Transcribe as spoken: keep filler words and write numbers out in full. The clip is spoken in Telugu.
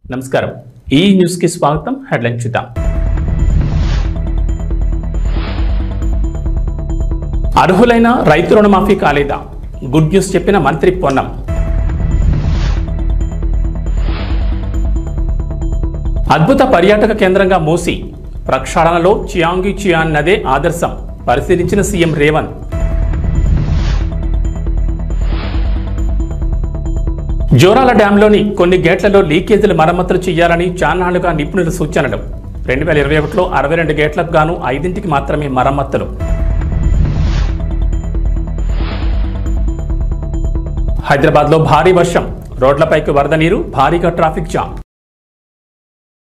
నమస్కారం ఈ న్యూస్ కి స్వాగతం. హెడ్లైన్ చూద్దాం. అర్హులైన రైతు రుణమాఫీ కాలేదా? గుడ్ న్యూస్ చెప్పిన మంత్రి పొన్నం. అద్భుత పర్యాటక కేంద్రంగా మూసి ప్రక్షాళనలో చియాంగి చియాన్ నదే ఆదర్శం పరిశీలించిన సీఎం రేవంత్. జోరాల డ్యాంలోని కొన్ని గేట్లలో లీకేజీలు మరమ్మతులు చేయాలని చాన్నాళ్లుగా నిపుణుల సూచనలు. రెండు వేల ఇరవై ఒకటిలో అరవై రెండు గేట్లకు గాను ఐదింటికి మాత్రమే మరమ్మతులు. హైదరాబాద్లో భారీ వర్షం, రోడ్లపైకి వరద నీరు, భారీగా ట్రాఫిక్ జామ్.